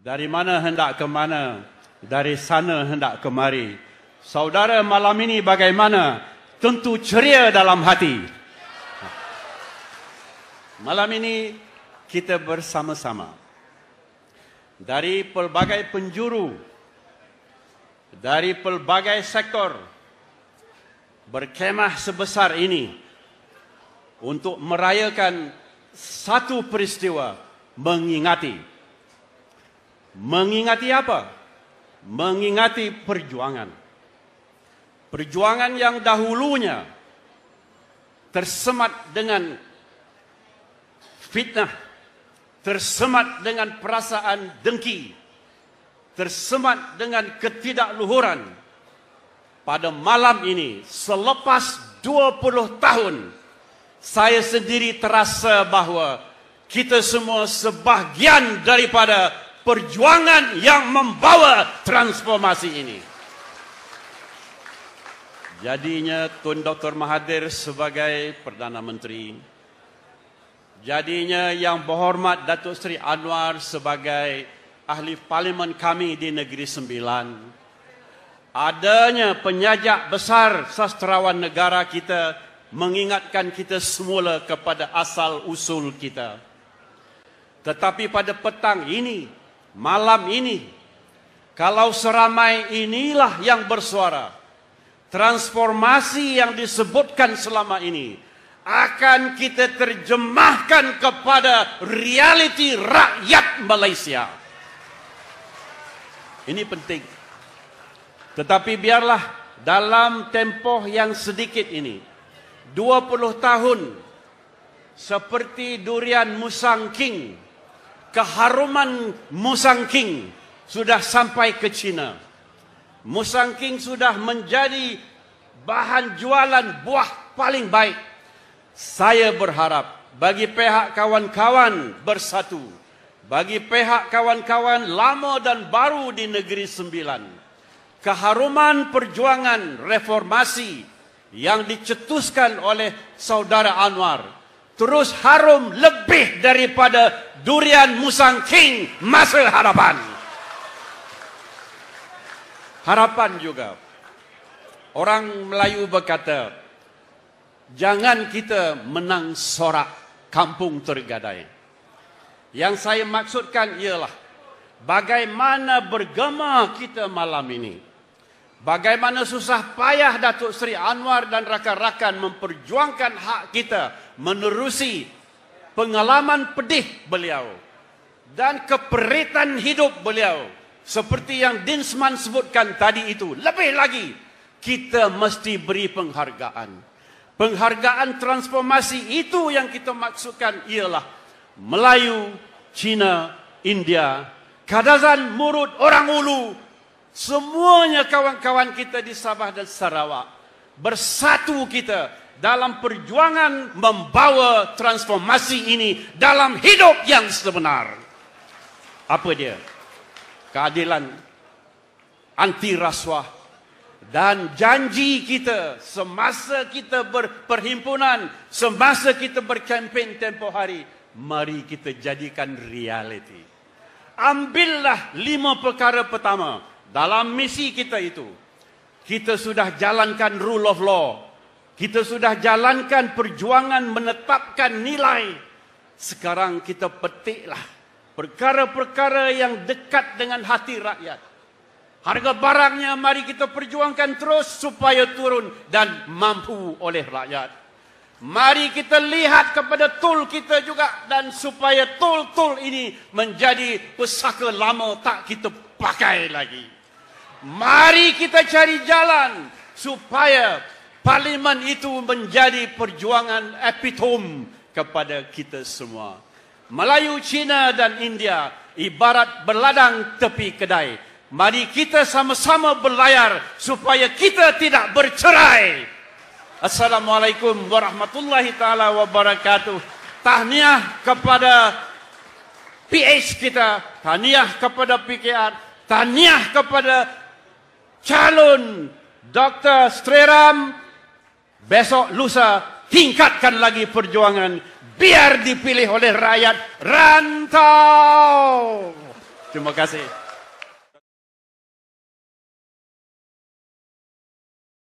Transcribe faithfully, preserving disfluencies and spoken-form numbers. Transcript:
Dari mana hendak ke mana, dari sana hendak kemari. Saudara malam ini bagaimana? Tentu ceria dalam hati. Malam ini kita bersama-sama dari pelbagai penjuru, dari pelbagai sektor, berkemah sebesar ini untuk merayakan satu peristiwa, mengingati. Mengingati apa? Mengingati perjuangan. Perjuangan yang dahulunya tersemat dengan fitnah, tersemat dengan perasaan dengki, tersemat dengan ketidakluhuran. Pada malam ini, selepas dua puluh tahun, saya sendiri terasa bahawa kita semua sebahagian daripada perjuangan yang membawa transformasi ini. Jadinya Tun Doktor Mahathir sebagai Perdana Menteri, jadinya Yang Berhormat Datuk Seri Anwar sebagai Ahli Parlimen kami di Negeri Sembilan, adanya penyajak besar sastrawan negara kita mengingatkan kita semula kepada asal usul kita. Tetapi pada petang ini, malam ini, kalau seramai inilah yang bersuara, transformasi yang disebutkan selama ini akan kita terjemahkan kepada realiti rakyat Malaysia. Ini penting. Tetapi biarlah dalam tempoh yang sedikit ini, dua puluh tahun, seperti durian Musang King, keharuman Musang King sudah sampai ke China. Musang King sudah menjadi bahan jualan buah paling baik. Saya berharap bagi pihak kawan-kawan bersatu, bagi pihak kawan-kawan lama dan baru di Negeri Sembilan, keharuman perjuangan reformasi yang dicetuskan oleh Saudara Anwar terus harum lebih daripada durian Musang King masa harapan. Harapan juga. Orang Melayu berkata, jangan kita menang sorak kampung tergadai. Yang saya maksudkan ialah bagaimana bergema kita malam ini. Bagaimana susah payah Datuk Seri Anwar dan rakan-rakan memperjuangkan hak kita menerusi pengalaman pedih beliau dan keperitan hidup beliau. Seperti yang Dinsman sebutkan tadi itu, lebih lagi kita mesti beri penghargaan. Penghargaan transformasi itu yang kita maksudkan ialah Melayu, Cina, India, Kadazan, Murud, Orang Ulu, semuanya kawan-kawan kita di Sabah dan Sarawak. Bersatu kita dalam perjuangan membawa transformasi ini dalam hidup yang sebenar. Apa dia? Keadilan, anti rasuah, dan janji kita semasa kita berperhimpunan, semasa kita berkempen tempoh hari, mari kita jadikan realiti. Ambillah lima perkara pertama dalam misi kita itu. Kita sudah jalankan rule of law, kita sudah jalankan perjuangan menetapkan nilai. Sekarang kita petiklah perkara-perkara yang dekat dengan hati rakyat. Harga barangnya mari kita perjuangkan terus supaya turun dan mampu oleh rakyat. Mari kita lihat kepada tol kita juga dan supaya tol-tol ini menjadi pesaka lama tak kita pakai lagi. Mari kita cari jalan supaya parlimen itu menjadi perjuangan epitom kepada kita semua. Melayu, Cina dan India ibarat berladang tepi kedai. Mari kita sama-sama berlayar supaya kita tidak bercerai. Assalamualaikum warahmatullahi taala wabarakatuh. Tahniah kepada P H kita, tahniah kepada P K R, tahniah kepada calon Doktor Sreram. Besok lusa tingkatkan lagi perjuangan. Biar dipilih oleh rakyat rantau. Terima kasih.